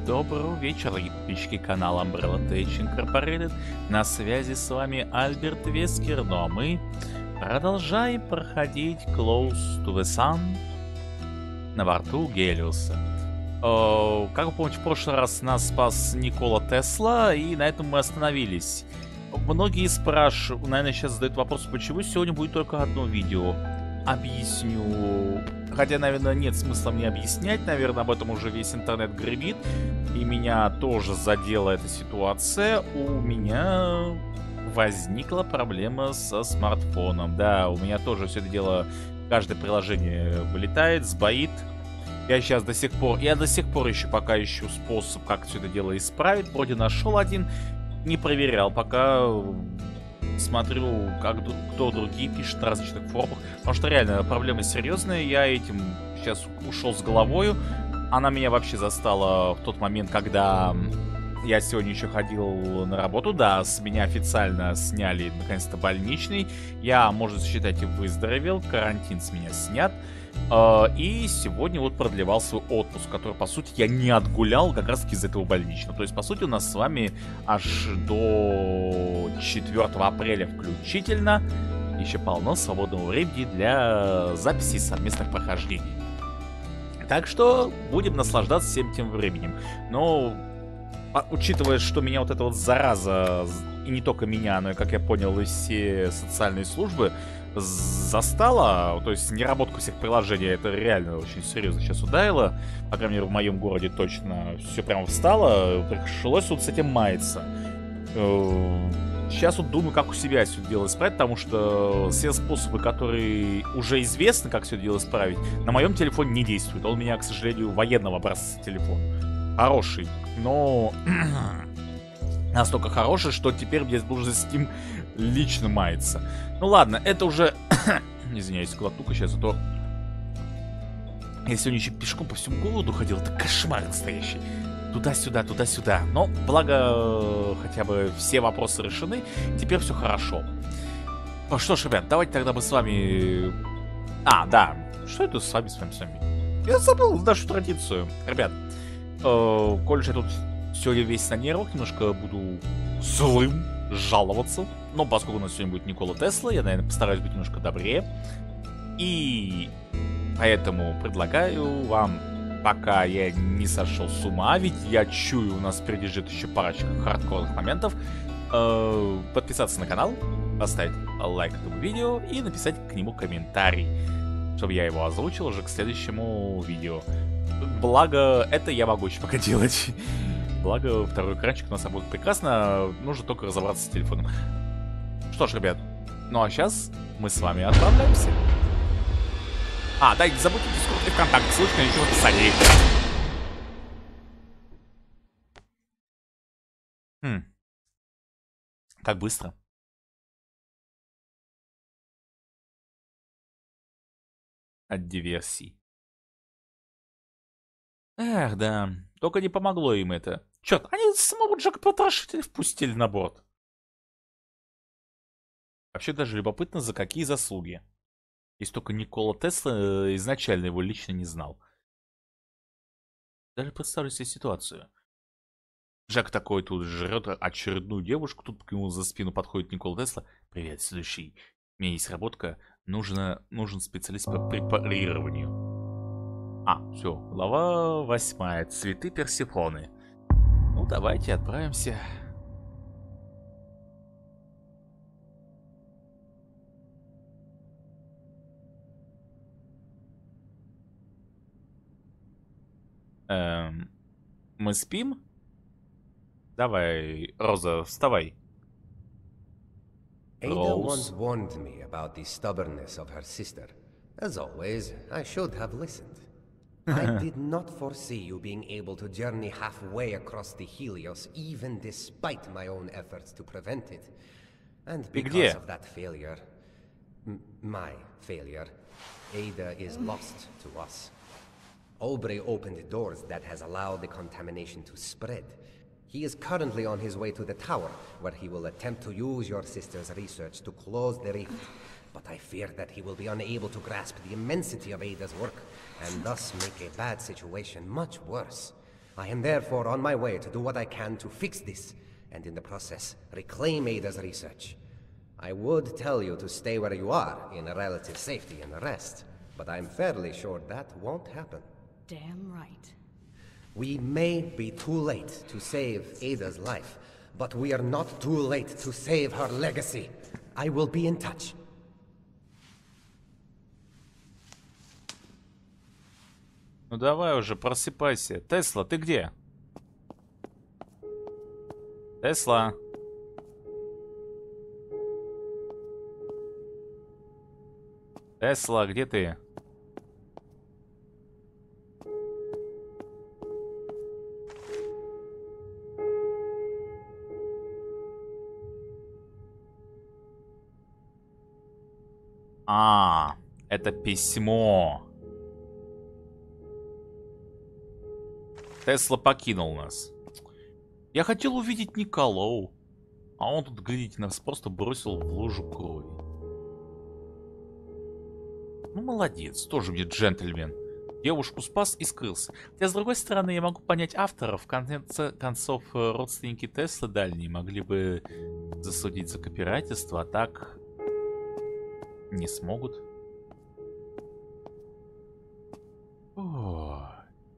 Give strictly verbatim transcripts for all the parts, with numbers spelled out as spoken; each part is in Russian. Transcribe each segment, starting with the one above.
Доброго вечера, подписчики канала Umbrella Tech Incorporated. На связи с вами Альберт Вескер, ну а мы продолжаем проходить Close to the Sun на борту Гелиоса. Э, как вы помните, в прошлый раз нас спас Никола Тесла, и на этом мы остановились. Многие спрашивают, наверное, сейчас задают вопрос, почему сегодня будет только одно видео. Объясню. Хотя, наверное, нет смысла мне объяснять. Наверное, об этом уже весь интернет гремит. И меня тоже задела эта ситуация. У меня возникла проблема со смартфоном. Да, у меня тоже все это дело, каждое приложение вылетает, сбоит. Я сейчас до сих пор, я до сих пор еще пока ищу способ, как все это дело исправить. Вроде нашел один, не проверял, пока смотрю, как кто другие пишет на различных форумах. Потому что реально проблема серьезная. Я этим сейчас ушел с головою. Она меня вообще застала в тот момент, когда я сегодня еще ходил на работу. Да, с меня официально сняли наконец-то больничный. Я, можно считать, и выздоровел. Карантин с меня снят. И сегодня вот продлевал свой отпуск, который, по сути, я не отгулял как раз-таки из этого больничного. То есть, по сути, у нас с вами аж до четвёртого апреля включительно еще полно свободного времени для записи совместных прохождений. Так что будем наслаждаться всем тем временем. Но, учитывая, что меня вот эта вот зараза, и не только меня, но и, как я понял, и все социальные службы застала, то есть неработка всех приложений, это реально очень серьезно сейчас ударило. По крайней мере, в моем городе точно все прям встало. Пришлось вот с этим маяться. Сейчас вот думаю, как у себя все это дело исправить, потому что все способы, которые уже известны, как все это дело исправить, на моем телефоне не действуют. Он у меня, к сожалению, военного образца телефон. Хороший, но настолько хороший, что теперь мне нужно с ним лично маяться. Ну ладно, это уже... Извиняюсь, глотнука сейчас, а то... Я сегодня еще пешком по всему городу ходил, это кошмар настоящий. Туда-сюда, туда-сюда. Но, благо, хотя бы все вопросы решены, теперь все хорошо. Ну что ж, ребят, давайте тогда мы с вами... А, да, что это с вами, с вами, с вами? Я забыл нашу традицию. Ребят, э, коль же я тут сегодня весь на нервах, немножко буду злым, жаловаться. Но поскольку у нас сегодня будет Никола Тесла, я, наверное, постараюсь быть немножко добрее. И поэтому предлагаю вам, пока я не сошел с ума, ведь я чую, у нас впереди ждет еще парочка хардкорных моментов, э, подписаться на канал, поставить лайк этому видео и написать к нему комментарий, чтобы я его озвучил уже к следующему видео. Благо, это я могу еще пока делать. Благо, второй экранчик у нас будет прекрасно. Нужно только разобраться с телефоном. Что ж, ребят, ну а сейчас мы с вами отправляемся. А, да, не забудьте Дискорд и ВКонтакте, ссылочка на ничего описании. Хм. Как быстро. От диверсий. Эх, да. Только не помогло им это. Черт, они самого Джека Потрошителя впустили на борт. Вообще даже любопытно, за какие заслуги. Если только Никола Тесла изначально его лично не знал. Даже представлю себе ситуацию. Джек такой тут жрет очередную девушку, тут к нему за спину подходит Никола Тесла. Привет, следующий. У меня есть работка, нужно, нужен специалист по препарированию. А, все, глава восьмая. Цветы Персефоны. Ну, давайте отправимся. Эм, мы спим? Давай, Роза, вставай. Ada once warned me about the stubbornness of her sister. As always, I should have listened. I did not foresee you being able to journey halfway across the Helios, even despite my own efforts to prevent it. And because of that failure, m my failure, Ada is lost to us. Aubrey opened doors that has allowed the contamination to spread. He is currently on his way to the tower, where he will attempt to use your sister's research to close the rift. But I fear that he will be unable to grasp the immensity of Ada's work, and thus make a bad situation much worse. I am therefore on my way to do what I can to fix this, and in the process, reclaim Ada's research. I would tell you to stay where you are, in relative safety and rest, but I'm fairly sure that won't happen. Damn right. We may be too late to save Ada's life, but we are not too late to save her legacy. I will be in touch. Ну давай уже, просыпайся. Тесла, ты где? Тесла. Тесла, где ты? А, это письмо. Тесла покинул нас. Я хотел увидеть Николау, а он тут, глядите, нас просто бросил в лужу крови. Ну, молодец, тоже мне джентльмен. Девушку спас и скрылся. Хотя, с другой стороны, я могу понять авторов. В конце концов, родственники Теслы дальние могли бы засудить за копирайтерство, а так не смогут. О.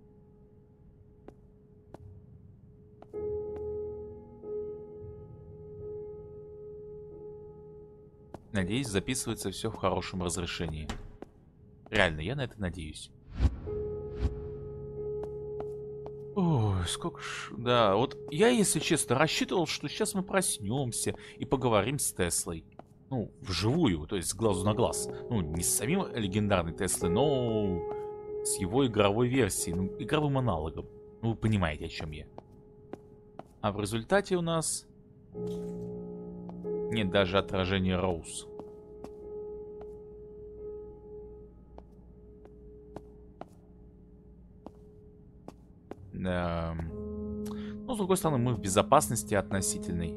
Надеюсь, записывается все в хорошем разрешении. Реально, я на это надеюсь. Ой, сколько ж... Да, вот я, если честно, рассчитывал, что сейчас мы проснемся и поговорим с Теслой. Ну, вживую, то есть с глазу на глаз. Ну, не с самим легендарной Теслой, но с его игровой версией, ну, игровым аналогом. Ну, вы понимаете, о чем я. А в результате у нас... нет даже отражения Роуз. Да. Ну, с другой стороны, мы в безопасности относительной.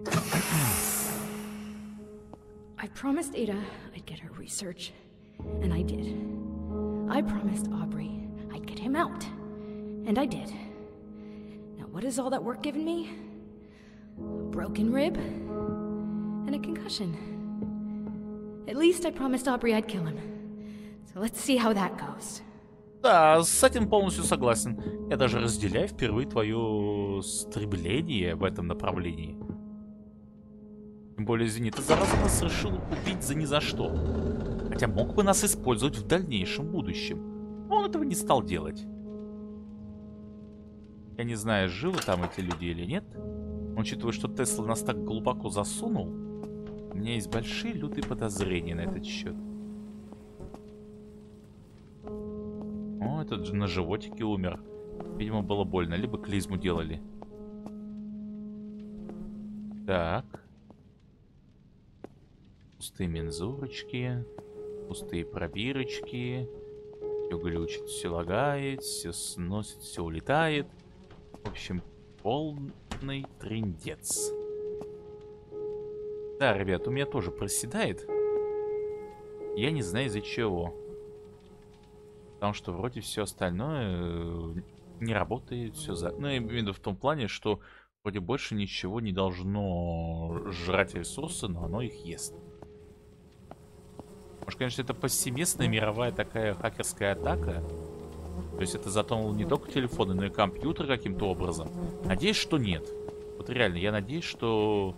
I promised Ada I'd get her research, and I did. I promised Aubrey I'd get him out, and I did. Now what has all that work given me? A broken rib and a concussion. At least I promised Aubrey I'd kill him. So let's see how that goes. Да, с этим полностью согласен. Я даже разделяю впервые твое стремление в этом направлении. Тем более, извини, ты зараза нас решил убить за ни за что. Хотя мог бы нас использовать в дальнейшем будущем. Но он этого не стал делать. Я не знаю, живы там эти люди или нет. Но учитывая, что Тесла нас так глубоко засунул, у меня есть большие лютые подозрения на этот счет. О, этот же на животике умер. Видимо, было больно. Либо клизму делали. Так. Пустые мензурочки. Пустые пробирочки. Все глючит, все лагает, все сносит, все улетает. В общем, полный трындец. Да, ребят, у меня тоже проседает. Я не знаю из-за чего. Потому что вроде все остальное не работает, все за... Ну, я имею в виду в том плане, что вроде больше ничего не должно жрать ресурсы, но оно их ест. Может, конечно, это повсеместная мировая такая хакерская атака. То есть это затронуло не только телефоны, но и компьютер каким-то образом. Надеюсь, что нет. Вот реально, я надеюсь, что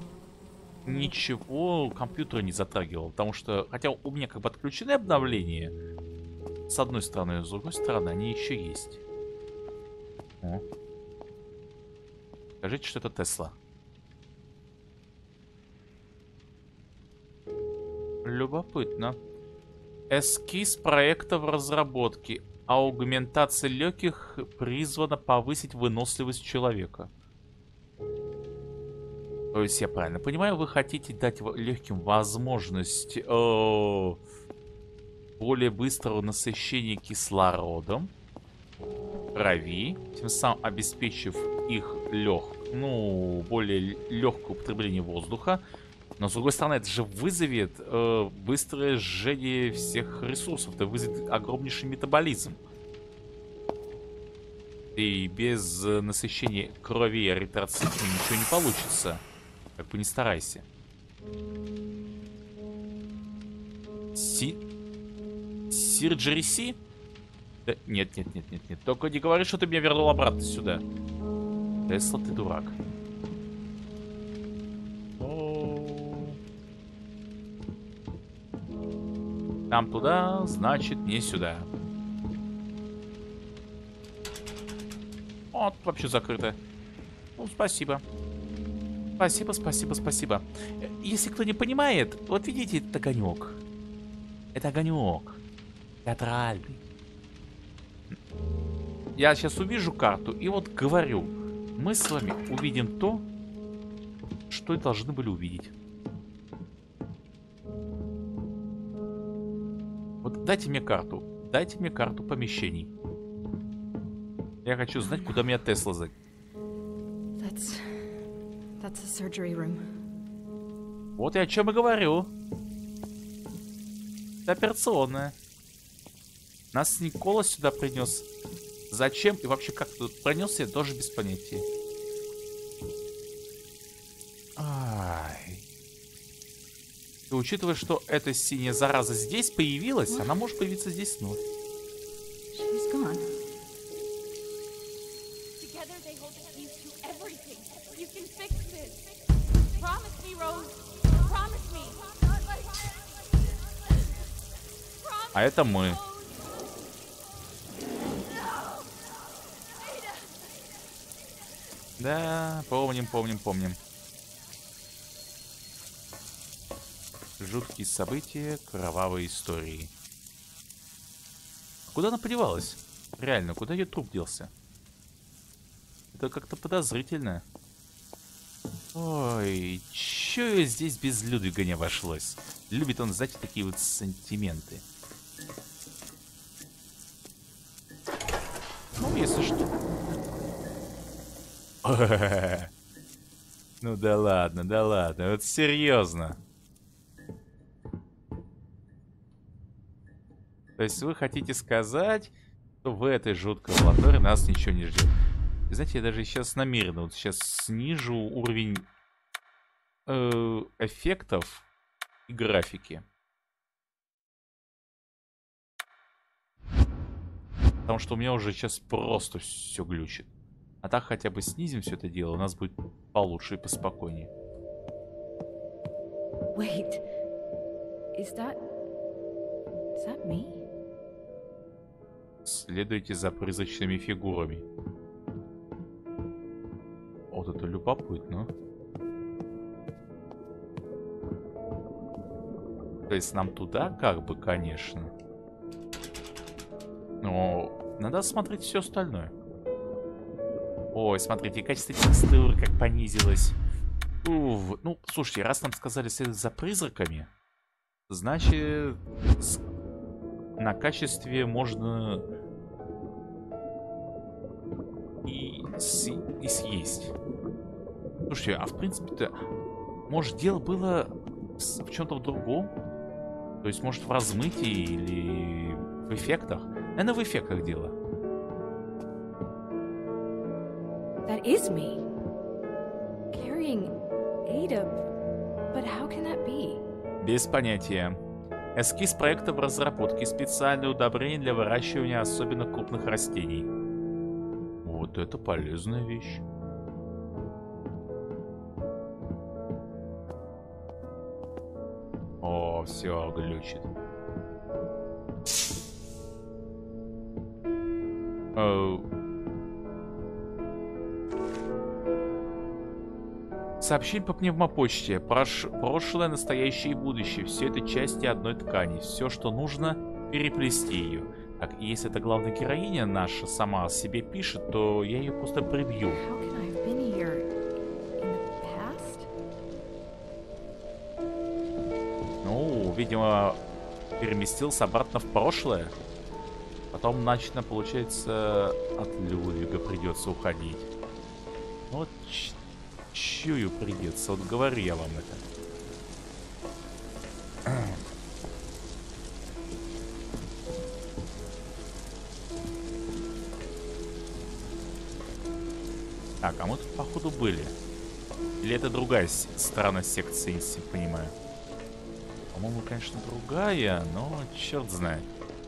ничего компьютера не затрагивал. Потому что, хотя у меня как бы отключены обновления, с одной стороны, с другой стороны, они еще есть. О. Скажите, что это Тесла. Любопытно. Эскиз проекта в разработке. Аугментация легких призвана повысить выносливость человека. То есть, я правильно понимаю, вы хотите дать легким возможность э, более быстрого насыщения кислородом крови, тем самым обеспечив их лег, ну, более легкое употребление воздуха. Но, с другой стороны, это же вызовет э, быстрое сжение всех ресурсов. Это вызовет огромнейший метаболизм. И без э, насыщения крови и эритроцитами ничего не получится. Как бы не старайся. Си... Сирджери Си? Да, нет, нет, нет, нет, нет. Только не говори, что ты меня вернул обратно сюда. Тесла, ты дурак. О-о-о. Там туда, значит, не сюда. Вот, вообще закрыто. Ну, спасибо. Спасибо, спасибо, спасибо. Если кто не понимает, вот видите, это огонек. Это огонек. Театральный. Я сейчас увижу карту и вот говорю. Мы с вами увидим то, что и должны были увидеть. Вот дайте мне карту. Дайте мне карту помещений. Я хочу знать, куда меня Тесла за... That's... That's a surgery room. Вот я о чем и говорю. Это операционная. Нас Никола сюда принес. Зачем и вообще как тут пронесся, я тоже без понятия. Ай. И учитывая, что эта синяя зараза здесь появилась, она может появиться здесь вновь. She's gone. Together they hold the keys to everything. You can fix this. Promise me, Rose. Promise me. А это мы. Да, помним, помним, помним. Жуткие события, кровавые истории. Куда она подевалась? Реально, куда ее труп делся? Это как-то подозрительно. Ой, чё я здесь без Людвига не обошлось? Любит он, знаете, такие вот сантименты. Ну, если что... Ну да ладно, да ладно, вот серьезно. То есть вы хотите сказать, что в этой жуткой лаборатории нас ничего не ждет? И знаете, я даже сейчас намеренно вот сейчас снижу уровень э, эффектов и графики. Потому что у меня уже сейчас просто все глючит. А так хотя бы снизим все это дело, у нас будет получше и поспокойнее. Wait. Is that... Is that me? Следуйте за призрачными фигурами. Вот это любопытно. То есть нам туда как бы, конечно. Но надо смотреть все остальное. Ой, смотрите, качество текстуры как понизилось. Уф. Ну, слушайте, раз нам сказали следовать за призраками, значит, на качестве можно и, с... и съесть. Слушайте, а в принципе-то, может, дело было в чем-то другом? То есть, может, в размытии или в эффектах? Наверное, в эффектах дело. That is me. Carrying Ada. But how can that be? Без понятия. Эскиз проекта в разработке. Специальное удобрение для выращивания особенно крупных растений. Вот это полезная вещь. О, все, глючит. Оу. Сообщение по пневмопочте. Прош... Прошлое, настоящее и будущее. Все это части одной ткани. Все, что нужно, переплести ее. Так, если это главная героиня наша сама себе пишет, то я ее просто прибью. How can I have been here in the past? Ну, видимо, переместился обратно в прошлое. Потом, значит, получается, от Людвига придется уходить. Вот чую придется, вот говорю я вам это. Так, а мы тут походу были. Или это другая сторона секции, если я понимаю. По-моему, конечно, другая, но черт знает.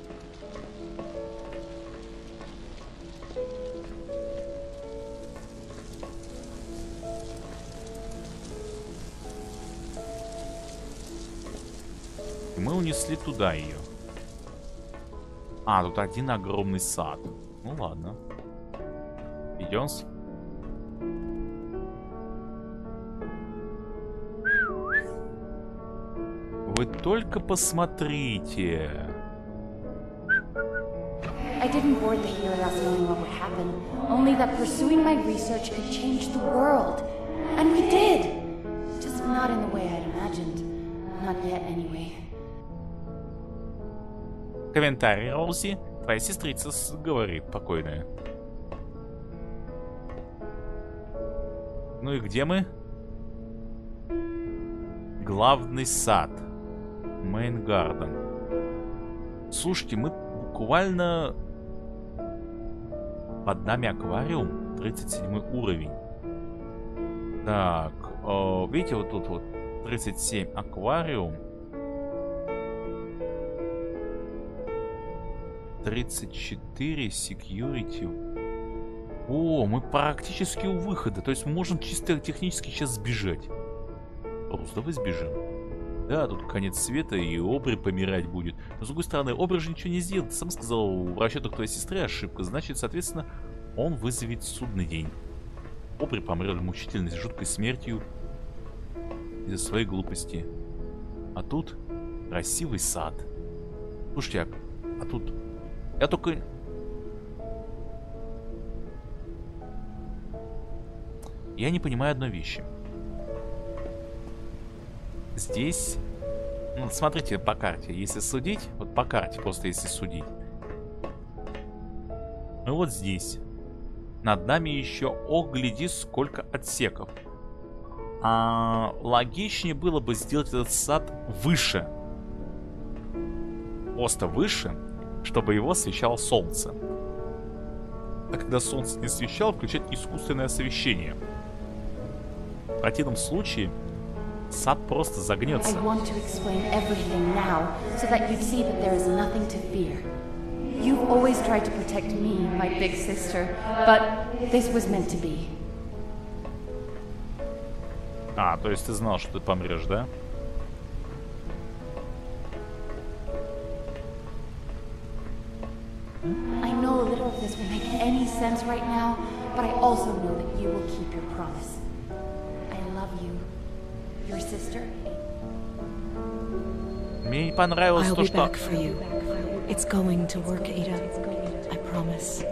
И мы унесли туда ее. А, тут один огромный сад. Ну ладно. Идем. Вы только посмотрите. I didn't board the Helios knowing what would happen, only that pursuing my research could change the world. And we did! Just not in the way I'd imagined. Not yet, anyway. Комментарий, Роузи. Твоя сестрица говорит, покойная. Ну и где мы? Главный сад. Main Garden. Слушайте, мы буквально... Под нами аквариум. тридцать седьмой уровень. Так. О, видите, вот тут вот тридцать семь аквариум. тридцать четыре security. О, мы практически у выхода. То есть мы можем чисто технически сейчас сбежать. Просто давай сбежим. Да, тут конец света, и Обри помирать будет. Но с другой стороны, Обри же ничего не сделал. Ты сам сказал, в расчетах твоей сестры ошибка. Значит, соответственно, он вызовет судный день. Обри помрет мучительной, жуткой смертью из-за своей глупости. А тут красивый сад. Слушайте, а, а тут... Я только... Я не понимаю одной вещи. Здесь... Ну, смотрите по карте. Если судить... Вот по карте просто если судить. Ну вот здесь. Над нами еще, о, гляди, сколько отсеков. А логичнее было бы сделать этот сад выше. Просто выше, чтобы его освещало солнце. А когда солнце не освещало, включать искусственное освещение. В противном случае сад просто загнется. You've always tried to protect me, my big sister, but this was meant to be. А, то есть ты знал, что ты помрешь, да? I know a little of this will make any sense right now, but I also know that you will keep your promise. I love you, your sister. Мне не понравилось I'll то, be что... back for you. It's going to work, Ada. I promise.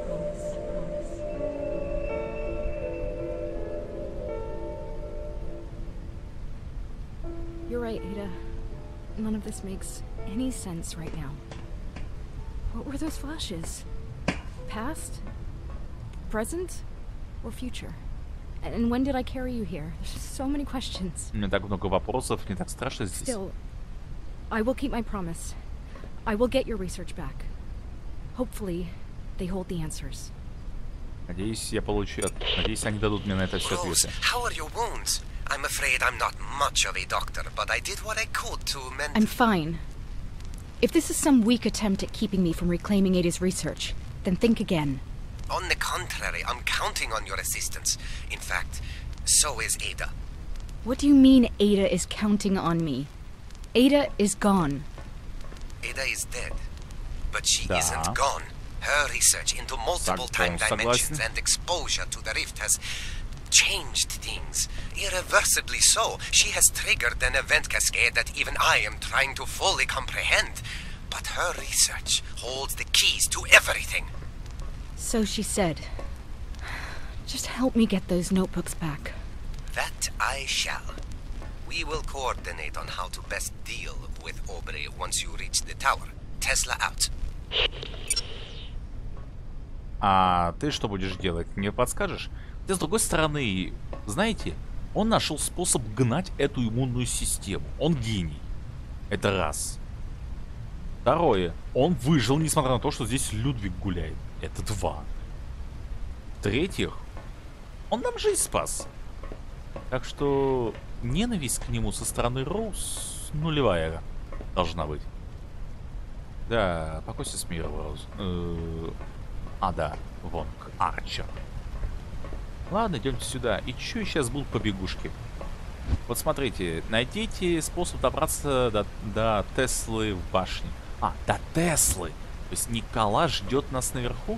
You're right, Ada. None of this makes any sense right now. What were those flashes? Past? Present? Or future? And when did I carry you here? There's so many questions. У меня так много вопросов, мне так страшно здесь. Still, I will keep my promise. I will get your research back. Hopefully, they hold the answers. Надеюсь, я получу... Надеюсь, они дадут мне на это все Rose, ответы. how are your wounds? I'm afraid I'm not much of a doctor, but I did what I could to mend... I'm fine. If this is some weak attempt at keeping me from reclaiming Ada's research, then think again. On the contrary, I'm counting on your assistance. In fact, so is Ada. What do you mean Ada is counting on me? Ada is gone. Ada is dead, but she Da. isn't gone. Her research into multiple Так, time согласен. dimensions and exposure to the rift has changed things. Irreversibly so. She has triggered an event cascade that even I am trying to fully comprehend. But her research holds the keys to everything. So she said. Just help me get those notebooks back. That I shall. We will coordinate on how to best deal with Aubrey once you reach the tower. Tesla out. А ты что будешь делать? Мне подскажешь? Ты с другой стороны, знаете, он нашел способ гнать эту иммунную систему. Он гений. Это раз. Второе. Он выжил, несмотря на то, что здесь Людвиг гуляет. Это два. В-третьих, Он нам жизнь спас. Так что ненависть к нему со стороны Роуз нулевая должна быть. Да, покойся с миром, Роуз. Э-э- а, да, вон, Арчер. Ладно, идемте сюда. И чё сейчас будут побегушки? Вот смотрите, найдите способ добраться до, до Теслы в башне. А, до Теслы. То есть Никола ждет нас наверху?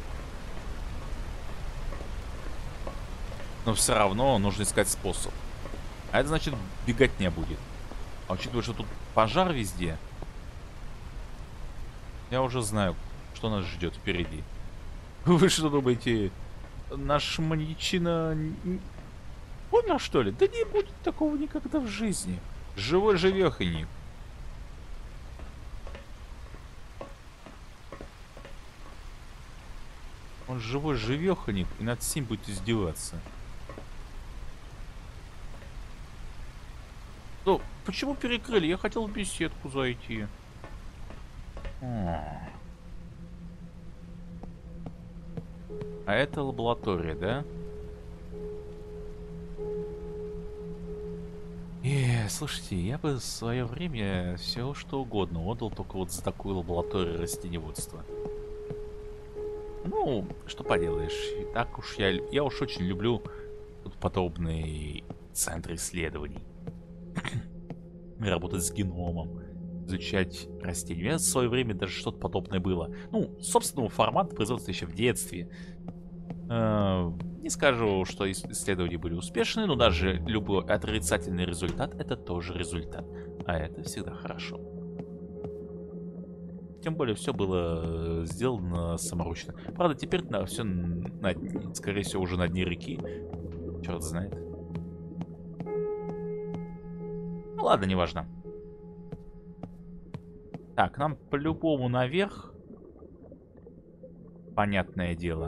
Но все равно нужно искать способ. А это значит, беготня будет. А учитывая, что тут пожар везде, я уже знаю, что нас ждет впереди. Вы что думаете, наш маньячина умер, что ли? Да не будет такого никогда в жизни. Живой живеханик. Он живой живеханик и над всем будет издеваться. Ну, почему перекрыли? Я хотел в беседку зайти. А, а это лаборатория, да? Э, слушайте, я бы в свое время все что угодно отдал, только вот за такую лабораторию растеневодства. Ну, что поделаешь, и так уж я, я уж очень люблю подобные центры исследований. Работать с геномом, изучать растения. У меня в свое время даже что-то подобное было. Ну, собственного формата производства еще в детстве. Э, не скажу, что исследования были успешны, но даже любой отрицательный результат — это тоже результат. А это всегда хорошо. Тем более все было сделано саморучно. Правда, теперь на, все, на, скорее всего, уже на дне реки. Черт знает. Ну ладно, неважно. Так, нам по-любому наверх. Понятное дело.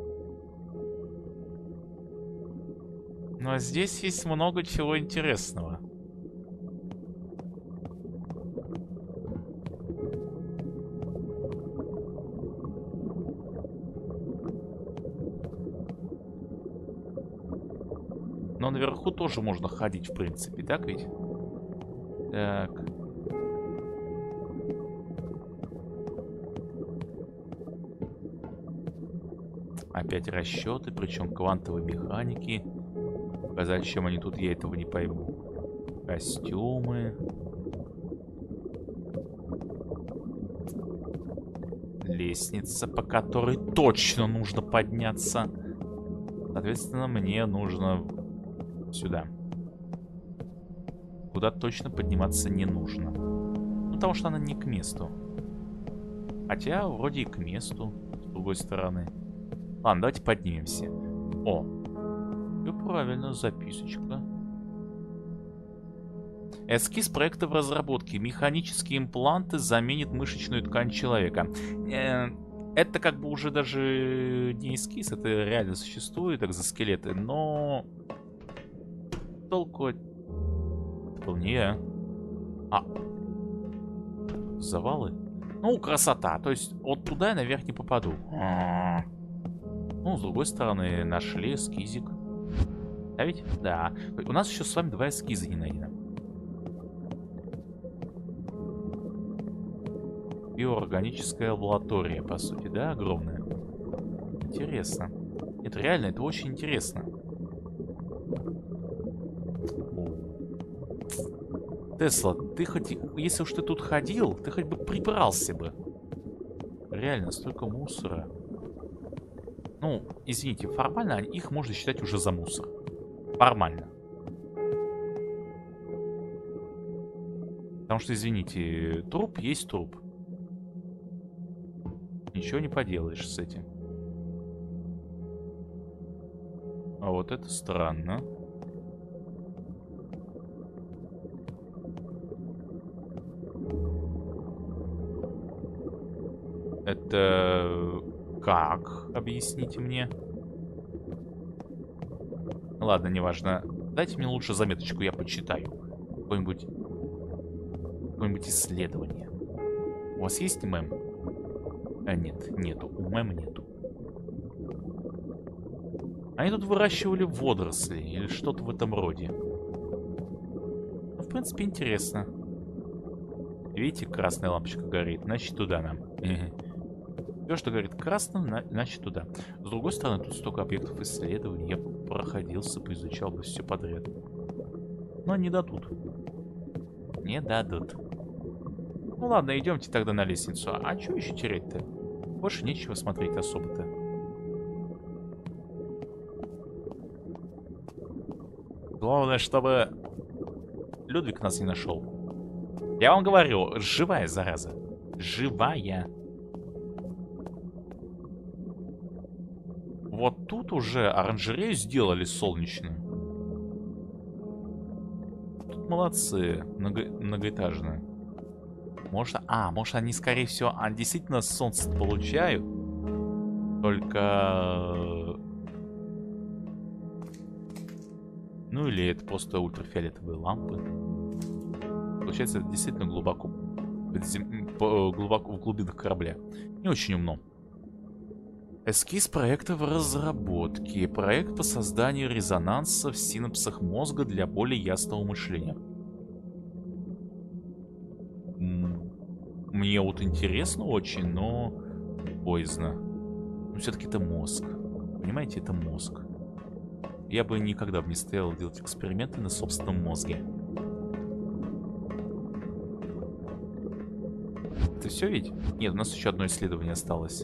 Но здесь есть много чего интересного. Но наверху тоже можно ходить, в принципе, так ведь? Так. Опять расчеты, причем квантовой механики. Показать, чем они тут, я этого не пойму. Костюмы. Лестница, по которой точно нужно подняться. Соответственно, мне нужно сюда. Куда точно подниматься не нужно. Ну, потому что она не к месту. Хотя, вроде и к месту, с другой стороны. Ладно, давайте поднимемся. О, все правильно, записочка. Эскиз проекта в разработке. Механические импланты заменят мышечную ткань человека. Это как бы уже даже не эскиз, это реально существует, экзоскелеты, но... Толку от... Это был не я. А. Завалы? Ну, красота. То есть, вот туда я наверх не попаду. А -а -а. Ну, с другой стороны, нашли эскизик. Да ведь? Да. У нас еще с вами два эскиза не найдено. Биоорганическая лаборатория, по сути, да, огромная. Интересно. Это реально, это очень интересно. Тесла, ты хоть, если уж ты тут ходил, ты хоть бы прибрался бы. Реально, столько мусора. Ну, извините, формально их можно считать уже за мусор. Формально. Потому что, извините, труп есть труп. Ничего не поделаешь с этим. А вот это странно. Это как? Объясните мне. Ладно, неважно. Дайте мне лучше заметочку, я почитаю. Какое-нибудь... Какое-нибудь исследование. У вас есть мэм? А, нет, нету. У мэм нету. Они тут выращивали водоросли или что-то в этом роде. Ну, в принципе, интересно. Видите, красная лампочка горит, значит туда нам. Все, что горит красным, значит туда. С другой стороны, тут столько объектов исследований. Я бы проходился, поизучал бы все подряд. Но не дадут. Не дадут. Ну ладно, идемте тогда на лестницу. А что еще терять-то? Больше нечего смотреть особо-то. Главное, чтобы Людвиг нас не нашел. Я вам говорю, живая зараза. Живая. Вот тут уже оранжерею сделали солнечную. Тут молодцы. Много... Многоэтажную. Может... А, может они, скорее всего, а, действительно солнце получают. Только... Ну или это просто ультрафиолетовые лампы. Получается, это действительно глубоко, глубоко в глубинах корабля. Не очень умно. Эскиз проекта в разработке. Проект по созданию резонанса в синапсах мозга для более ясного мышления. Мне вот интересно очень, но поздно. Но все-таки это мозг. Понимаете, это мозг. Я бы никогда бы не стоял делать эксперименты на собственном мозге. Это все ведь? Нет, у нас еще одно исследование осталось.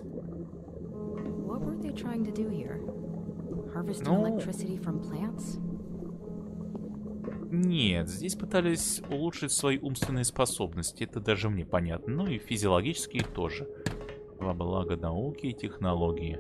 Ну... Нет, здесь пытались улучшить свои умственные способности. Это даже мне понятно. Ну и физиологические тоже. Во благо науки и технологии.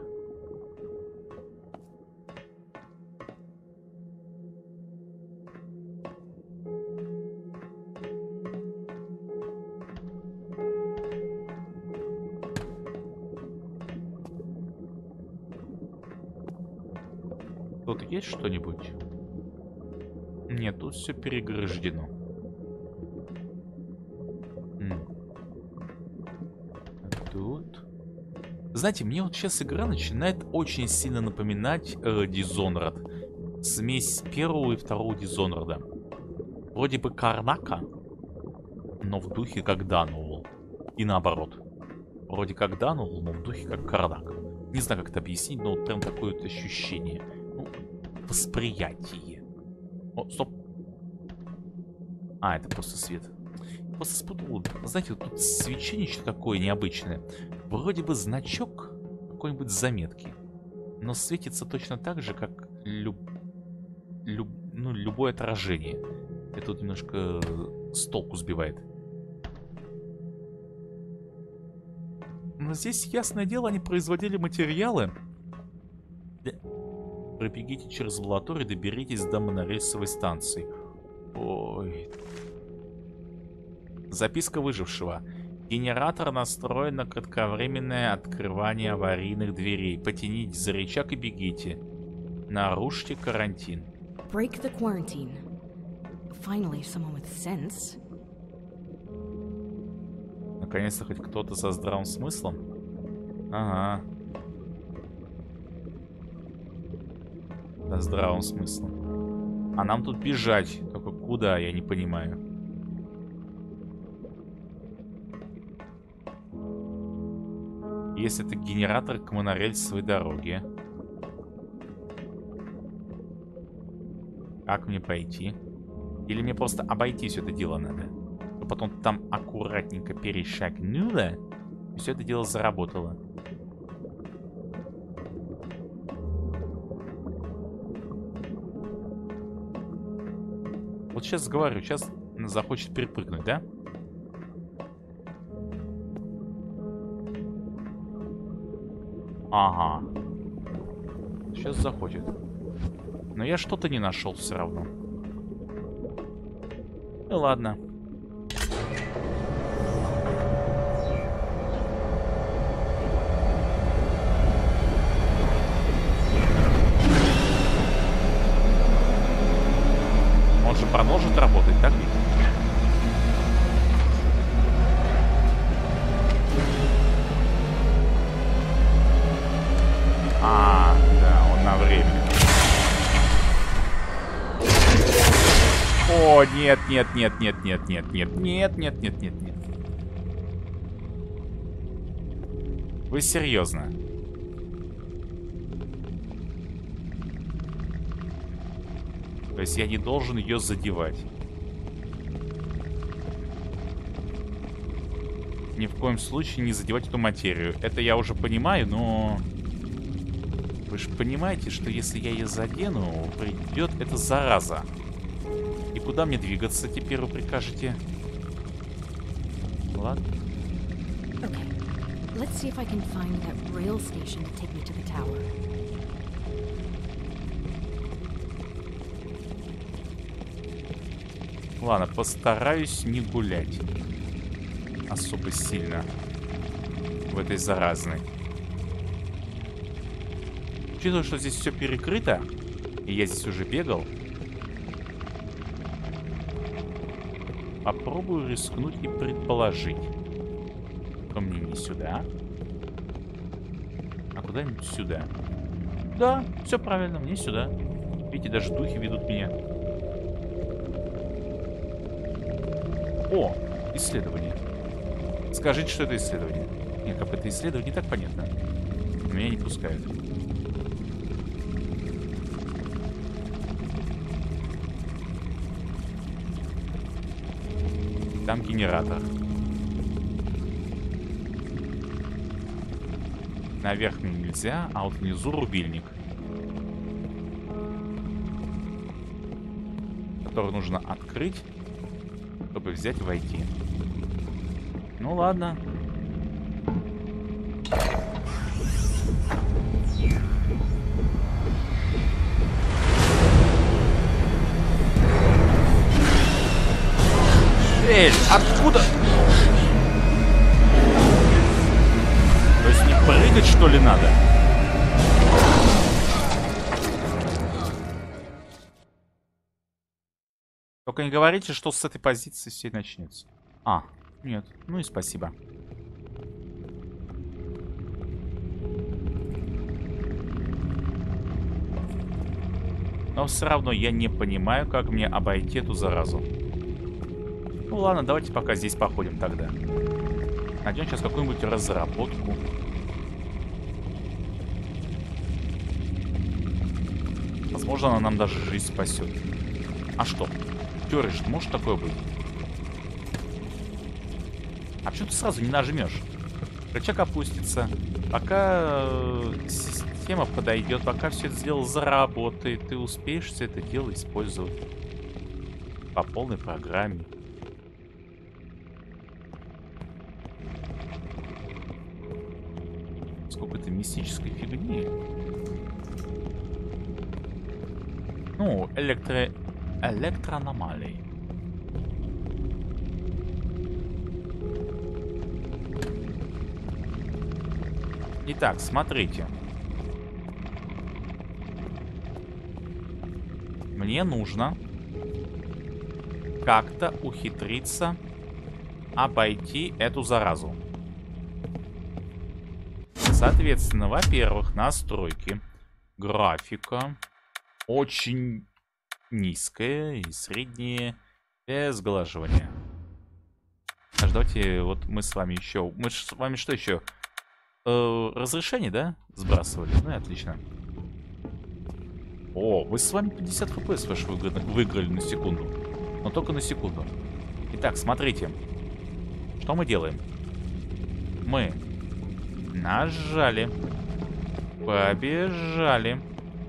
Тут есть что-нибудь? Нет, тут все переграждено. М. А тут... Знаете, мне вот сейчас игра начинает очень сильно напоминать э, Dishonored. Смесь первого и второго Dishonored. Вроде бы Карнака, но в духе как Дануэлл. И наоборот. Вроде как Дануэлл, но в духе как Карнак. Не знаю, как это объяснить, но вот прям такое вот ощущение. Ну, восприятие. О, стоп. А, это просто свет. Просто спутал. Знаете, вот тут свечение что-то такое необычное. Вроде бы значок какой-нибудь заметки. Но светится точно так же, как люб... Люб... Ну, любое отражение. Это вот немножко с толку сбивает. Но здесь, ясное дело, они производили материалы. Пробегите через лабораторию и доберитесь до монорельсовой станции. Ой. Записка выжившего. Генератор настроен на кратковременное открывание аварийных дверей. Потяните за рычаг и бегите. Нарушьте карантин. Break the quarantine. Finally, someone with sense. Наконец-то хоть кто-то со здравым смыслом. Ага. Со здравым смыслом. А нам тут бежать. Только куда, я не понимаю. Если это генератор к монорельсовой дороге. Как мне пойти? Или мне просто обойти все это дело надо? А потом там аккуратненько перешагнула, и все это дело заработало. Вот сейчас говорю, сейчас захочет перепрыгнуть, да? Ага. Сейчас захочет. Но я что-то не нашел все равно. Ну ладно. Он же продолжит работать, так ведь? А, да, он на время. О, нет, нет, нет, нет, нет, нет, нет, нет, нет, нет, нет, нет. Вы серьезно? То есть я не должен ее задевать. Ни в коем случае не задевать эту материю. Это я уже понимаю, но... Вы же понимаете, что если я ее задену, придет эта зараза. И куда мне двигаться теперь, вы прикажете? Ладно. Okay, let's see if I can find that rail station to take me to the tower. Ладно, постараюсь не гулять особо сильно в этой заразной. Учитывая, что здесь все перекрыто, и я здесь уже бегал, попробую рискнуть и предположить. То мне не сюда, а куда-нибудь сюда. Да, все правильно, мне сюда. Видите, даже духи ведут меня. О, исследование. Скажите, что это исследование. Нет, как это исследование, не так понятно. Меня не пускают. Там генератор. Наверх мне нельзя, а вот внизу рубильник. Который нужно открыть, чтобы взять и войти. Ну ладно. Эй, откуда? То есть не прыгать, что ли, надо? Только не говорите, что с этой позиции все начнется. А, нет. Ну и спасибо. Но все равно я не понимаю, как мне обойти эту заразу. Ну ладно, давайте пока здесь походим тогда. Найдем сейчас какую-нибудь разработку. Возможно, она нам даже жизнь спасет. А что? Тёрыш, может такое быть? А почему ты сразу не нажмешь? Рычаг опустится. Пока э, система подойдет, пока все это дело заработает, ты успеешь все это дело использовать по полной программе. Сколько-то мистической фигни. Ну, электро... электроаномалии. Итак, смотрите. Мне нужно как-то ухитриться обойти эту заразу. Соответственно, во-первых, настройки. Графика. Очень низкая и среднее сглаживание. Аж давайте вот мы с вами еще... Мы с вами что еще? Э, разрешение, да? Сбрасывали. Ну и отлично. О, вы с вами пятьдесят эф пи эс ваш выиграли, выиграли на секунду. Но только на секунду. Итак, смотрите. Что мы делаем? Мы нажали. Побежали.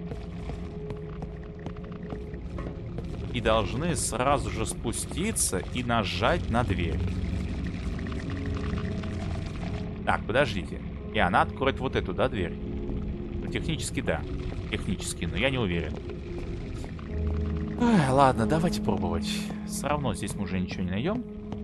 И должны сразу же спуститься и нажать на дверь. Так, подождите. И она откроет вот эту, да, дверь? Ну, технически, да. Технически, но я не уверен. Эх, ладно, давайте пробовать. Все равно здесь мы уже ничего не найдем.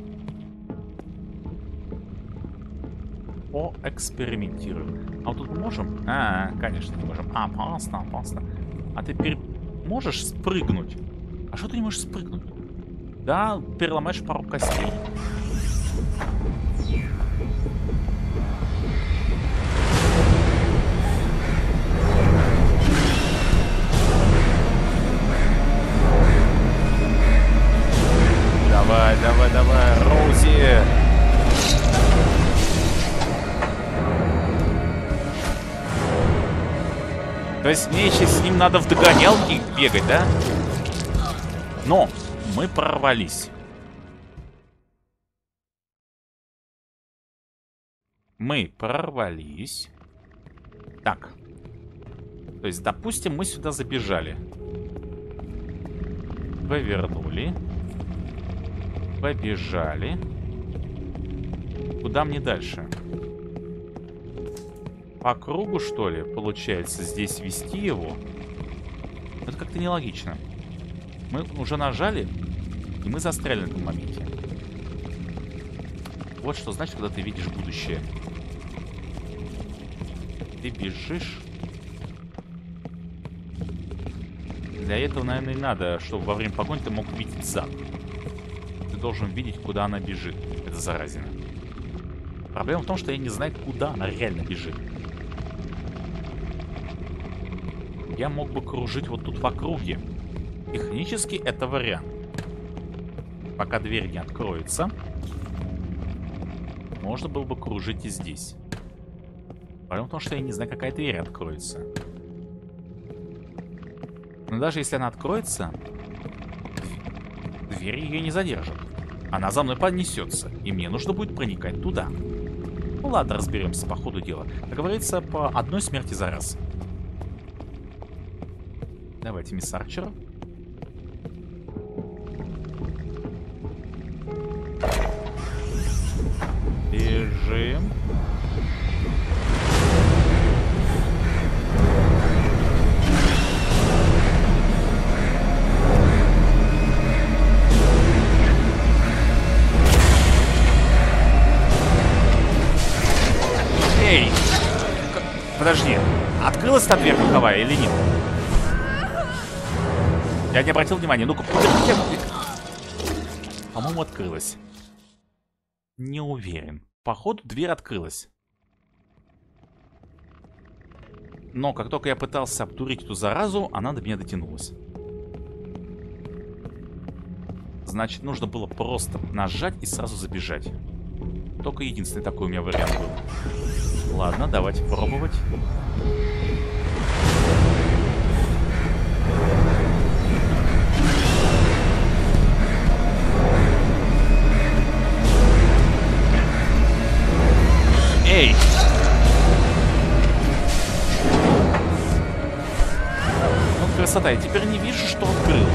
Поэкспериментируем. А вот тут мы можем? А, конечно, не можем. А, опасно, опасно. А ты пер... можешь спрыгнуть? А что ты не можешь спрыгнуть? Да, переломаешь пару костей. Давай, давай, давай, Роузи! То есть мне еще с ним надо в догонялки бегать, да? Но мы прорвались. Мы прорвались. Так. То есть, допустим, мы сюда забежали. Повернули. Побежали. Куда мне дальше? По кругу, что ли, получается, здесь вести его? Это как-то нелогично. Мы уже нажали, и мы застряли на этом моменте. Вот что значит, когда ты видишь будущее. Ты бежишь. Для этого, наверное, и надо, чтобы во время погони ты мог видеть зад. Ты должен видеть, куда она бежит. Это заразина. Проблема в том, что я не знаю, куда она реально бежит. Я мог бы кружить вот тут в округе. Технически это вариант. Пока дверь не откроется, можно было бы кружить и здесь. Проблема в том, что я не знаю, какая дверь откроется. Но даже если она откроется, дверь ее не задержит. Она за мной поднесется, и мне нужно будет проникать туда. Ну ладно, разберемся по ходу дела. Как говорится, по одной смерти за раз. Давайте, мисс Арчер. Бежим. Эй! Подожди. Открылась та дверь боковая или нет? Я не обратил внимания. Ну-ка, по-моему, открылась. Не уверен. Походу, дверь открылась. Но как только я пытался обдурить эту заразу, она до меня дотянулась. Значит, нужно было просто нажать и сразу забежать. Только единственный такой у меня вариант был. Ладно, давайте пробовать. Эй! Вот красота, я теперь не вижу, что открыл.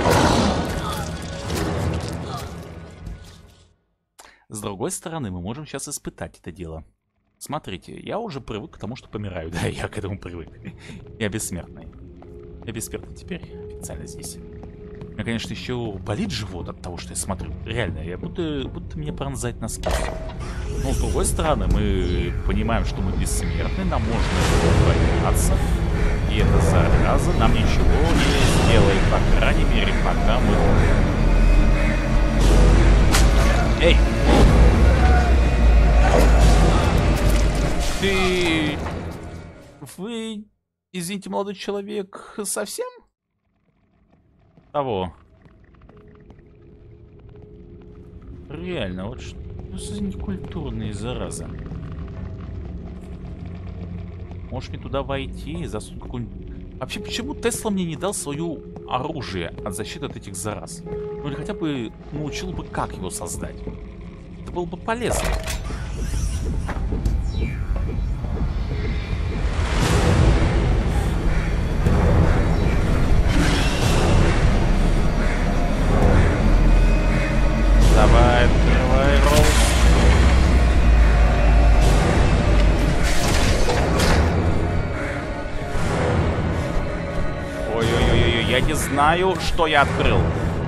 С другой стороны, мы можем сейчас испытать это дело. Смотрите, я уже привык к тому, что помираю. Да, я к этому привык. Я бессмертный. Я бессмертный теперь официально здесь. У меня, конечно, еще болит живот от того, что я смотрю. Реально, я будто, будто меня пронзать насквозь. Но, с другой стороны, мы понимаем, что мы бессмертны, нам можно подняться. И эта зараза нам ничего не сделает, по крайней мере, пока мы... Эй! Ты... Вы, извините, молодой человек, совсем? Того. Реально, вот что за некультурные заразы. Можешь мне туда войти и засунуть какую-нибудь... Вообще, почему Тесла мне не дал свое оружие от защиты от этих зараз? Ну или хотя бы научил бы, как его создать. Это было бы полезно. Давай, открывай, Роуз. Ой-ой-ой, я не знаю, что я открыл.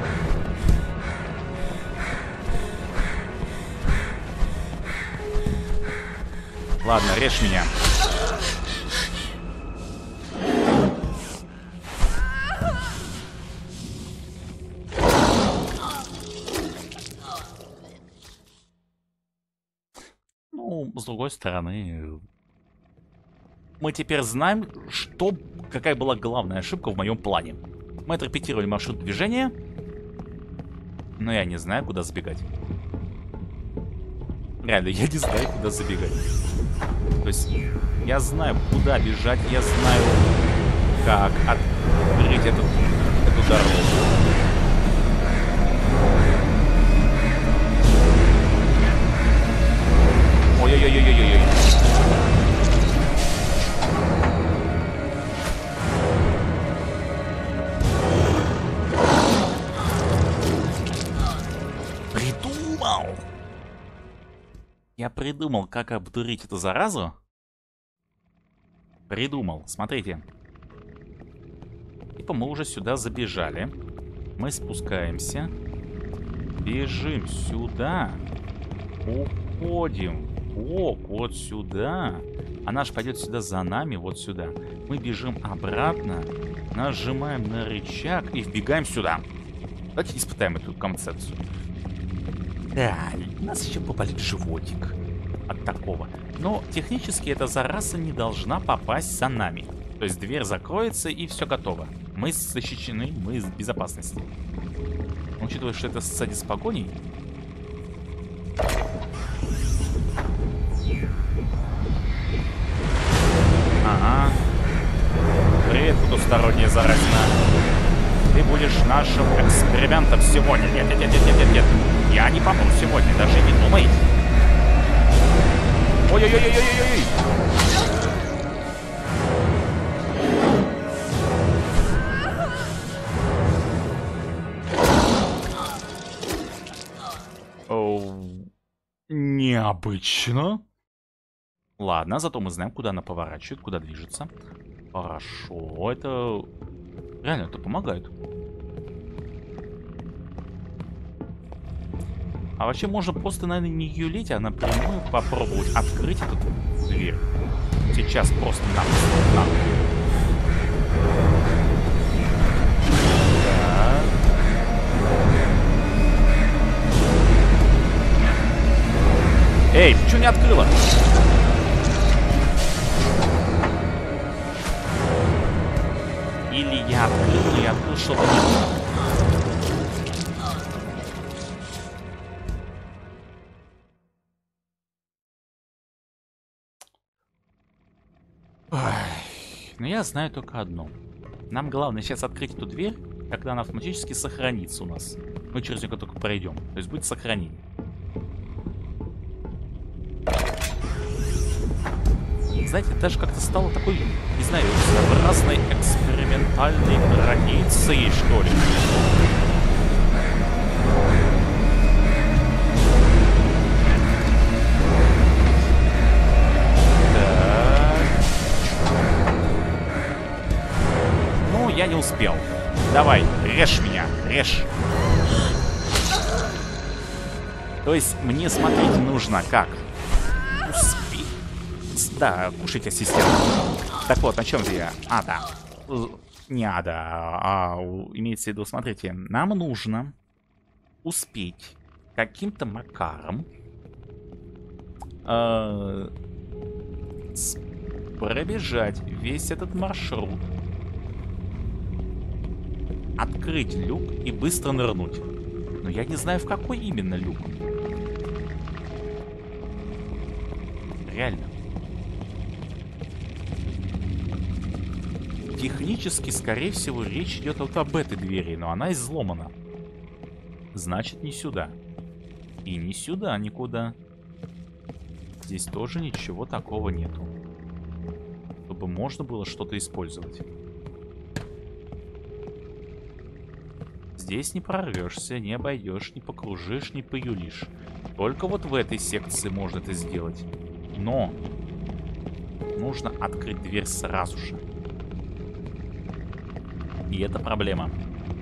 Ладно, режь меня. Ну, с другой стороны, мы теперь знаем, что, какая была главная ошибка в моем плане. Мы отрепетировали маршрут движения. Но я не знаю, куда забегать. Реально, я не знаю, куда забегать. То есть, я знаю, куда бежать, я знаю, как открыть эту, эту дорогу. Ой-ой-ой-ой-ой-ой. Придумал! Я придумал, как обдурить эту заразу. Придумал. Смотрите. Типа мы уже сюда забежали. Мы спускаемся. Бежим сюда. Уходим. О, вот сюда. Она же пойдет сюда за нами, вот сюда. Мы бежим обратно. Нажимаем на рычаг и вбегаем сюда. Давайте испытаем эту концепцию. Да, у нас еще поболит животик от такого. Но технически эта зараза не должна попасть за нами. То есть дверь закроется и все готово. Мы защищены, мы в безопасности. Но, учитывая, что это сцена с погоней. Ага. Привет, потусторонняя заразина. Ты будешь нашим экспериментом сегодня. Нет, нет, нет, нет, нет, нет, нет. Я не помру сегодня, даже не думай. Ой-ой-ой-ой-ой-ой. Оу. Необычно. Ладно, зато мы знаем, куда она поворачивает, куда движется. Хорошо, это... Реально, это помогает. А вообще можно просто, наверное, не юлить, а напрямую попробовать открыть эту дверь. Сейчас просто на. на. Так. Эй, ты что не открыла? Или я открыл, или я открыл что-то не то. Но я знаю только одно. Нам главное сейчас открыть эту дверь, когда она автоматически сохранится у нас. Мы через нее только пройдем. То есть будет сохранение. Знаете, даже как-то стало такой, не знаю, своеобразной экспериментальной традицией, что ли. Я не успел. Давай, режь меня, режь. То есть мне смотреть нужно как? Успи... Да, кушать ассистент. Так вот, на чем я? А, да. Не ада, а, а имеется в виду, смотрите, нам нужно успеть каким-то макаром э, пробежать весь этот маршрут. Открыть люк и быстро нырнуть. Но я не знаю, в какой именно люк. Реально. Технически, скорее всего, речь идет вот об этой двери, но она изломана. Значит, не сюда. И не сюда никуда. Здесь тоже ничего такого нету. Чтобы можно было что-то использовать. Здесь не прорвешься, не обойдешь, не покружишь, не поюлишь. Только вот в этой секции можно это сделать. Но нужно открыть дверь сразу же. И это проблема.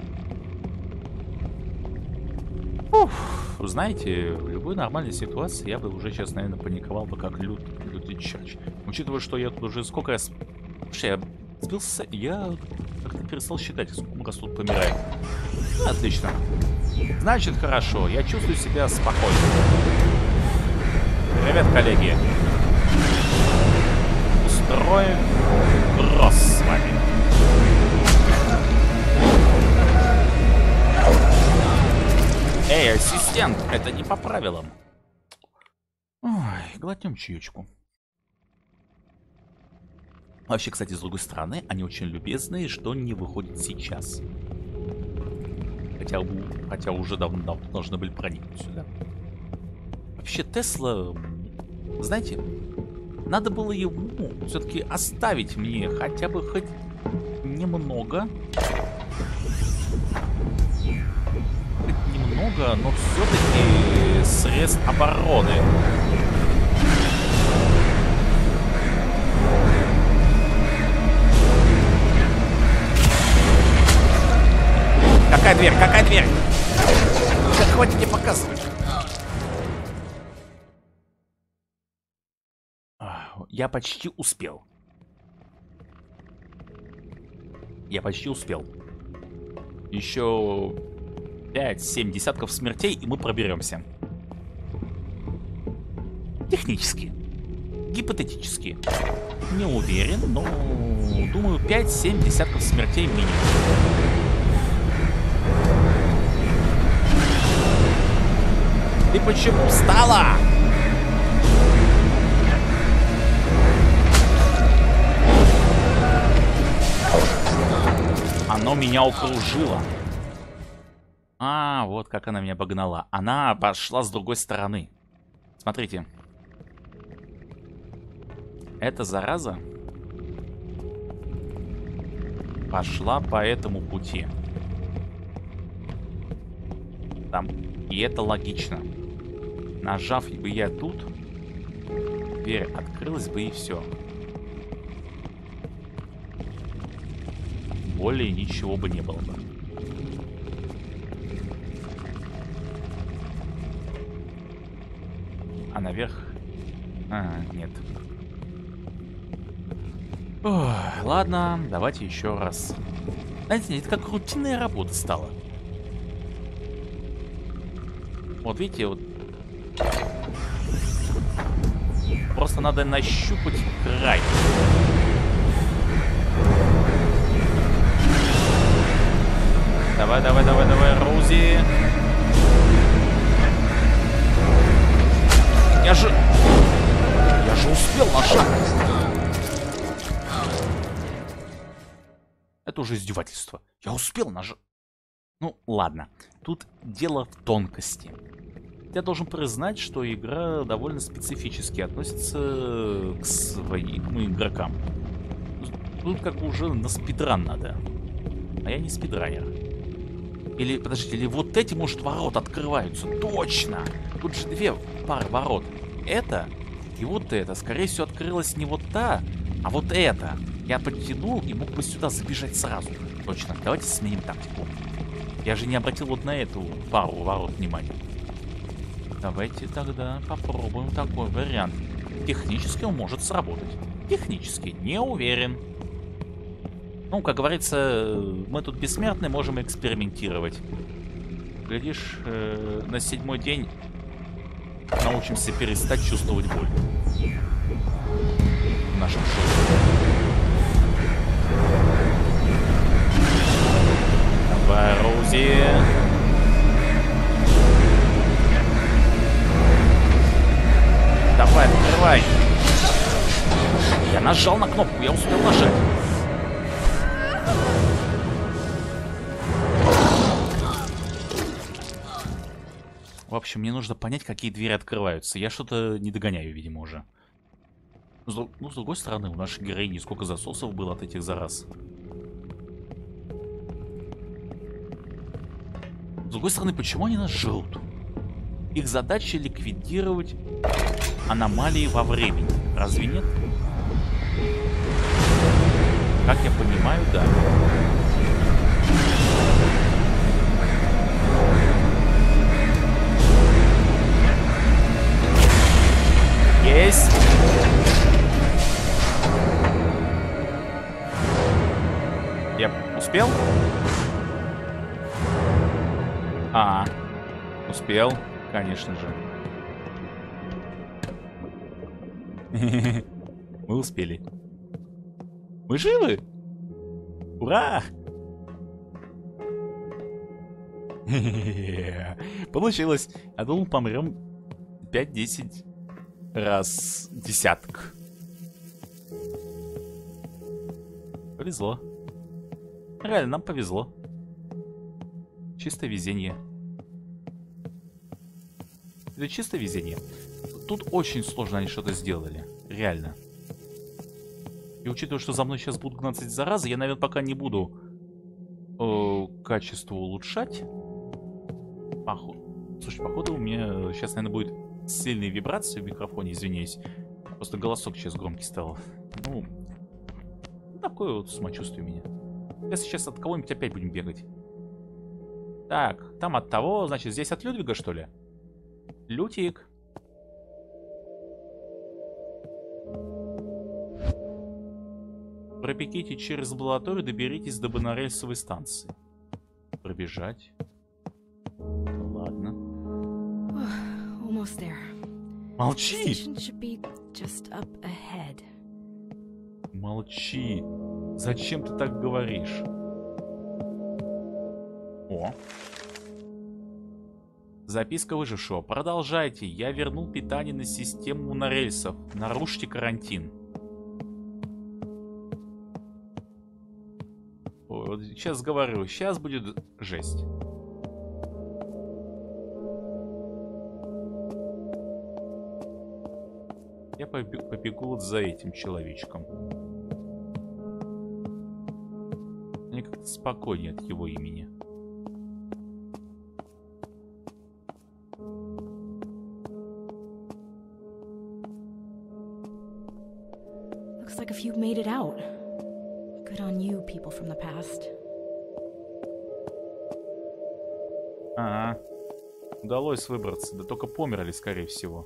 Уф, знаете, в любой нормальной ситуации я бы уже сейчас, наверное, паниковал бы как лют, лютый черч. Учитывая, что я тут уже сколько раз... Слушай, я сбился... Я как-то перестал считать, сколько раз тут помирает. Ну, отлично. Значит, хорошо. Я чувствую себя спокойно. Привет, коллеги. Устроим кросс с вами. Эй, ассистент, это не по правилам. Ой, глотнем чаечку. Вообще, кстати, с другой стороны, они очень любезные, что не выходит сейчас. Хотя, хотя уже давно должны были проникнуть сюда. Вообще, Тесла, знаете, надо было ему все-таки оставить мне хотя бы хоть немного. Хоть немного, но все-таки средств обороны. Какая дверь? Какая дверь? Да хватит мне показывать. Я почти успел. Я почти успел. Еще пять-семь десятков смертей, и мы проберемся. Технически. Гипотетически. Не уверен, но думаю, пять-семь десятков смертей минимум. Ты почему встала? Оно меня окружило. А, вот как она меня обогнала. Она пошла с другой стороны. Смотрите. Эта зараза пошла по этому пути. Там. И это логично. Нажав бы я тут, дверь открылась бы и все. Более ничего бы не было бы. А наверх? А, нет. Ох, ладно, давайте еще раз. Знаете, это как рутинная работа стала. Вот видите, вот. Просто надо нащупать край. Давай, давай, давай, давай, Роузи. Я же... Я же успел нажать. Это уже издевательство. Я успел нажать. Ну, ладно. Тут дело в тонкости. Я должен признать, что игра довольно специфически относится к своим игрокам. Тут как бы уже на спидран надо. А я не спидранер. Или, подождите, или вот эти, может, ворота открываются. Точно! Тут же две пары ворот. Это и вот это. Скорее всего, открылась не вот та, а вот это. Я подтянул и мог бы сюда забежать сразу. Точно. Давайте сменим тактику. Я же не обратил вот на эту пару ворот внимания. Давайте тогда попробуем такой вариант. Технически он может сработать. Технически. Не уверен. Ну, как говорится, мы тут бессмертные, можем экспериментировать. Глядишь, э, на седьмой день научимся перестать чувствовать боль. В нашем шоу. Давай, Роузи. Давай, открывай. Я нажал на кнопку, я успел нажать. В общем, мне нужно понять, какие двери открываются. Я что-то не догоняю, видимо, уже. Ну, с другой стороны, у нашей героини сколько засосов было от этих зараз. С другой стороны, почему они нас жрут? Их задача ликвидировать аномалии во времени. Разве нет? Как я понимаю, да. Есть. Я успел? А, успел, конечно же. Мы успели. Мы живы? Ура! Получилось. Я думал, помрем пять-десять раз десяток. Повезло. Реально, нам повезло. Чисто везение. Это чисто везение. Тут очень сложно они что-то сделали. Реально. И учитывая, что за мной сейчас будут гнаться заразы, я, наверное, пока не буду э, качество улучшать. Походу. Слушай, походу у меня сейчас, наверное, будет сильные вибрации в микрофоне, извиняюсь. Просто голосок сейчас громкий стал. Ну, такое вот самочувствие у меня. Если сейчас от кого-нибудь опять будем бегать. Так, там от того, значит, здесь от Людвига, что ли? Лютик. Пробегите через лабораторию, доберитесь до монорельсовой станции. Пробежать. Ладно. Almost there. Молчи! Station should be just up ahead. Молчи. Зачем ты так говоришь? О. Записка выжившего. Продолжайте. Я вернул питание на систему монорельсов. Нарушьте карантин. Ой, вот сейчас говорю. Сейчас будет жесть. Я побегу, побегу вот за этим человечком. Мне как-то спокойнее от его имени. Looks like a few made it out. Good on you, people from the past. Ага. Удалось выбраться. Да только померли, скорее всего.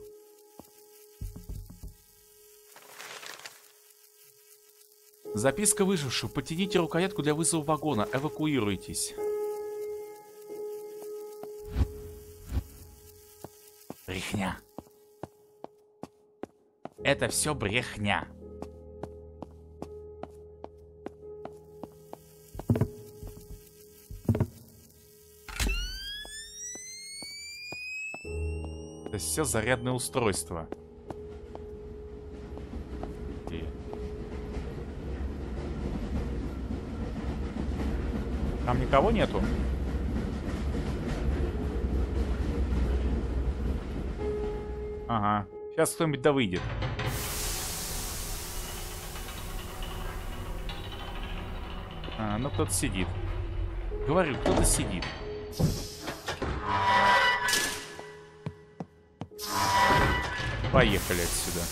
Записка выжившего. Потяните рукоятку для вызова вагона. Эвакуируйтесь. Брехня. Это все брехня. Это все зарядное устройство. И... Там никого нету? Ага. Сейчас кто-нибудь да выйдет. А, ну кто-то сидит. Говорю, кто-то сидит. Поехали отсюда.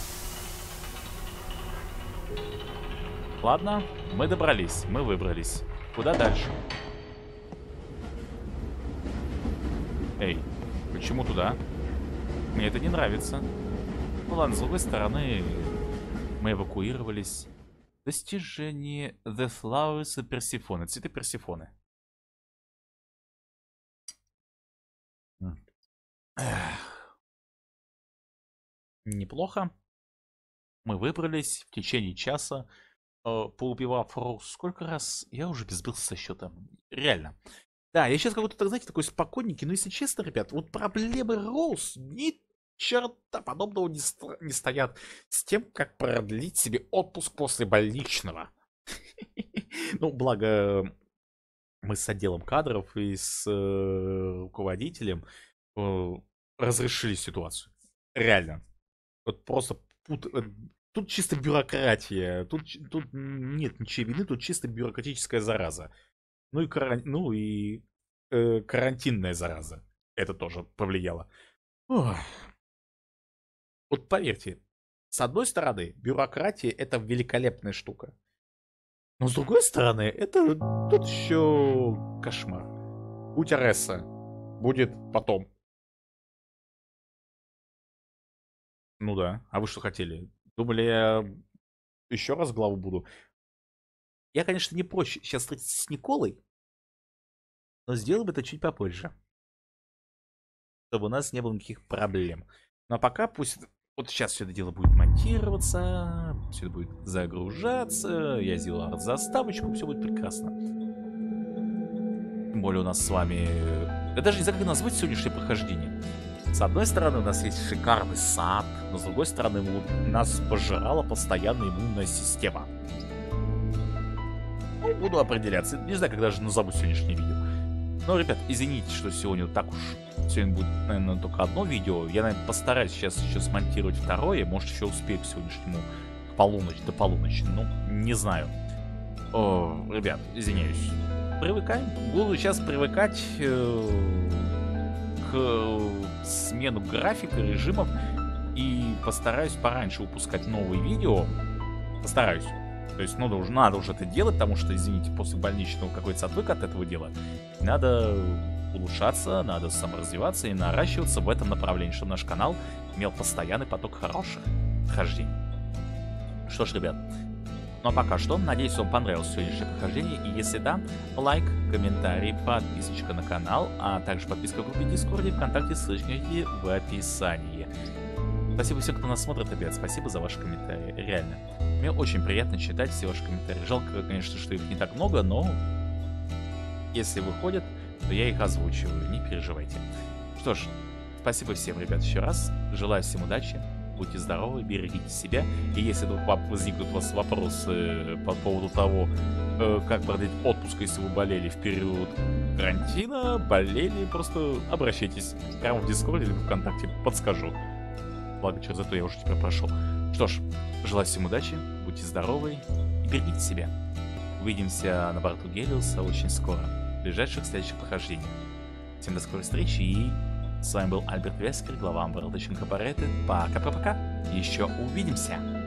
Ладно, мы добрались, мы выбрались. Куда дальше? Эй, почему туда? Мне это не нравится. Ну ладно, с другой стороны, мы эвакуировались. Достижение The Flowers Персифоны. Цветы Персифоны. Эх. Неплохо. Мы выбрались в течение часа, э, поубивав Роуз. Сколько раз? Я уже безбылся со счета. Реально. Да, я сейчас какой-то, так, знаете, такой спокойненький. Но если честно, ребят, вот проблемы Роуз ни черта подобного не, ст не стоят с тем, как продлить себе отпуск после больничного. Ну, благо, мы с отделом кадров и с руководителем разрешили ситуацию. Реально. Вот просто тут, тут чисто бюрократия. Тут, тут нет ничьей вины, тут чисто бюрократическая зараза. Ну и, каран... ну и э, карантинная зараза. Это тоже повлияло. Ох. Вот поверьте, с одной стороны, бюрократия это великолепная штука. Но с другой стороны, это тут еще кошмар. Будь Аресса будет потом. Ну да, а вы что хотели? Думали, я еще раз главу буду? Я, конечно, не прочь сейчас встретиться с Николой, но сделал бы это чуть попозже. Чтобы у нас не было никаких проблем. Но пока пусть... Вот сейчас все это дело будет монтироваться, все это будет загружаться, я сделаю арт-заставочку, все будет прекрасно. Тем более у нас с вами... Я даже не знаю, как назвать сегодняшнее прохождение. С одной стороны, у нас есть шикарный сад, но с другой стороны, нас пожирала постоянная иммунная система. Ну, буду определяться. Не знаю, когда же назову сегодняшнее видео. Но, ребят, извините, что сегодня вот так уж... Сегодня будет, наверное, только одно видео. Я, наверное, постараюсь сейчас еще смонтировать второе. Может, еще успею к сегодняшнему... К полуночи, до полуночи. Ну, не знаю. О, ребят, извиняюсь. Привыкаем. Буду сейчас привыкать э, к смену графика, режимов. И постараюсь пораньше выпускать новые видео. Постараюсь. То есть, ну, уже, надо уже это делать, потому что, извините, после больничного какой-то отвык от этого дела. Надо улучшаться, надо саморазвиваться и наращиваться в этом направлении, чтобы наш канал имел постоянный поток хороших прохождений. Что ж, ребят, ну а пока что, надеюсь, вам понравилось сегодняшнее прохождение. И если да, лайк, комментарий, подписочка на канал, а также подписка в группе Дискорде, ВКонтакте, ссылочки в описании. Спасибо всем, кто нас смотрит, ребят, спасибо за ваши комментарии, реально. Мне очень приятно читать все ваши комментарии. Жалко, конечно, что их не так много, но если выходят, то я их озвучиваю, не переживайте. Что ж, спасибо всем, ребят, еще раз. Желаю всем удачи, будьте здоровы, берегите себя. И если вдруг возникнут у вас вопросы по поводу того, как продлить отпуск, если вы болели в период карантина, болели, просто обращайтесь прямо в Дискорде или ВКонтакте, подскажу. Благо, через это я уже теперь прошел. Что ж, желаю всем удачи, будьте здоровы и берегите себя. Увидимся на борту Гелиуса очень скоро, в ближайших следующих прохождениях. Всем до скорой встречи и... С вами был Альберт Вескер, глава Umbrella Incorporated. Пока-пока-пока. Еще увидимся.